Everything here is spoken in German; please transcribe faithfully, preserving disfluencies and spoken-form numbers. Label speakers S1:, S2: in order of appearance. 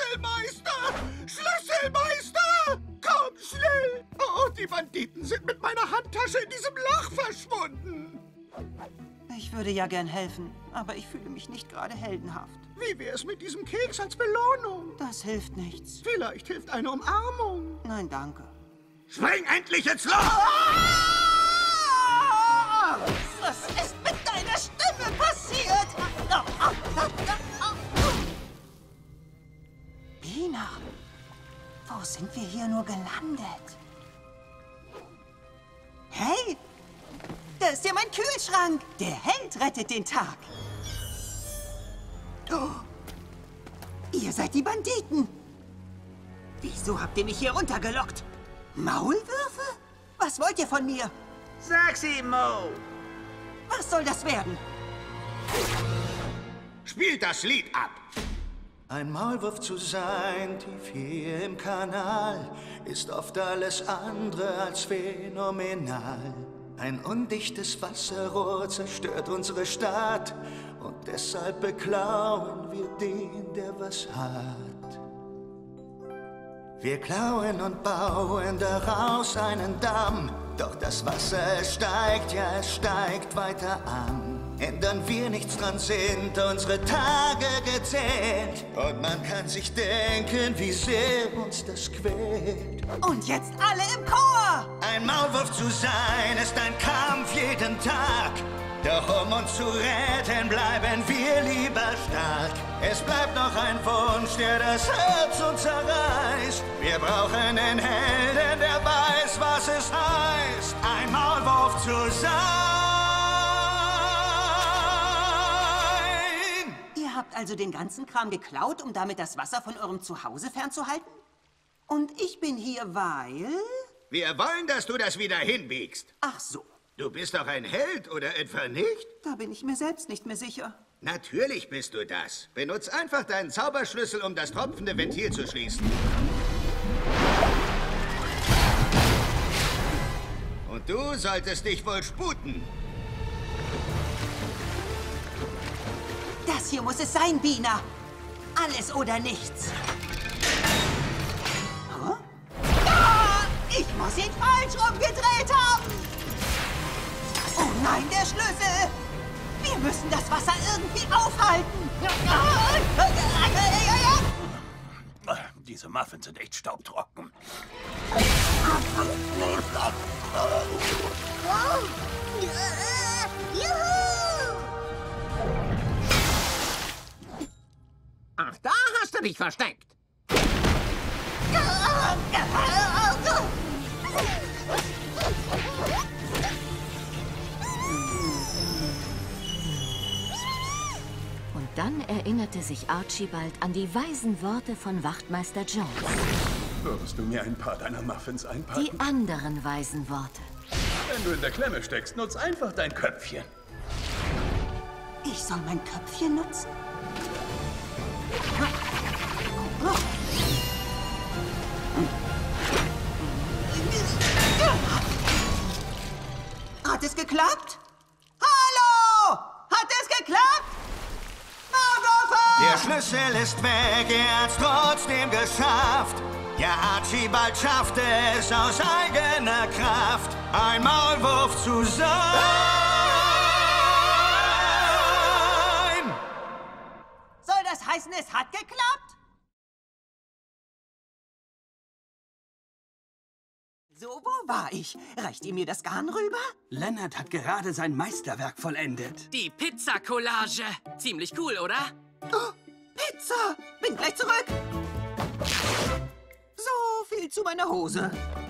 S1: Schlüsselmeister! Schlüsselmeister! Komm, schnell! Oh, die Banditen sind mit meiner Handtasche in diesem Loch verschwunden.
S2: Ich würde ja gern helfen, aber ich fühle mich nicht gerade heldenhaft.
S1: Wie wär's mit diesem Keks als Belohnung?
S2: Das hilft nichts.
S1: Vielleicht hilft eine Umarmung.
S2: Nein, danke.
S1: Spring endlich ins Loch!
S2: Was ist mit deiner Stimme passiert? Bina, wo sind wir hier nur gelandet? Hey, da ist ja mein Kühlschrank. Der Held rettet den Tag. Oh, ihr seid die Banditen. Wieso habt ihr mich hier runtergelockt? Maulwürfe? Was wollt ihr von mir?
S3: Sag's ihm, Mo!
S2: Was soll das werden?
S1: Spielt das Lied ab!
S4: Ein Maulwurf zu sein, tief hier im Kanal, ist oft alles andere als phänomenal. Ein undichtes Wasserrohr zerstört unsere Stadt und deshalb beklauen wir den, der was hat. Wir klauen und bauen daraus einen Damm, doch das Wasser es steigt, ja es steigt weiter an. Ändern wir nichts dran, sind unsere Tage gezählt. Und man kann sich denken, wie sehr uns das quält.
S2: Und jetzt alle im Chor!
S4: Ein Maulwurf zu sein ist ein Kampf jeden Tag. Doch um uns zu retten, bleiben wir lieber stark. Es bleibt noch ein Wunsch, der das Herz uns zerreißt. Wir brauchen einen Helden, der weiß, was es heißt, ein Maulwurf zu sein.
S2: Ihr habt also den ganzen Kram geklaut, um damit das Wasser von eurem Zuhause fernzuhalten? Und ich bin hier, weil...
S1: Wir wollen, dass du das wieder hinbiegst.
S2: Ach so.
S1: Du bist doch ein Held, oder etwa nicht?
S2: Da bin ich mir selbst nicht mehr sicher.
S1: Natürlich bist du das. Benutz einfach deinen Zauberschlüssel, um das tropfende Ventil zu schließen. Und du solltest dich wohl sputen.
S2: Das hier muss es sein, Bina. Alles oder nichts. Huh? Ah, ich muss ihn falsch rumgedreht haben. Oh nein, der Schlüssel! Wir müssen das Wasser irgendwie aufhalten!
S5: Diese Muffins sind echt staubtrocken.
S3: Ach, da hast du dich versteckt.
S6: Und dann erinnerte sich Archibald an die weisen Worte von Wachtmeister Jones.
S5: Würdest du mir ein paar deiner Muffins einpacken?
S6: Die anderen weisen Worte.
S5: Wenn du in der Klemme steckst, nutz einfach dein Köpfchen.
S2: Ich soll mein Köpfchen nutzen? Hat es geklappt? Hallo! Hat es geklappt?
S4: Der Schlüssel ist weg, er hat's trotzdem geschafft. Ja, Archibald schaffte es aus eigener Kraft, ein Maulwurf zu sein.
S2: Soll das heißen, es hat geklappt? So, wo war ich? Reicht ihr mir das Garn rüber?
S7: Lennart hat gerade sein Meisterwerk vollendet.
S8: Die Pizza-Collage. Ziemlich cool, oder?
S2: Oh, Pizza! Bin gleich zurück. So viel zu meiner Hose.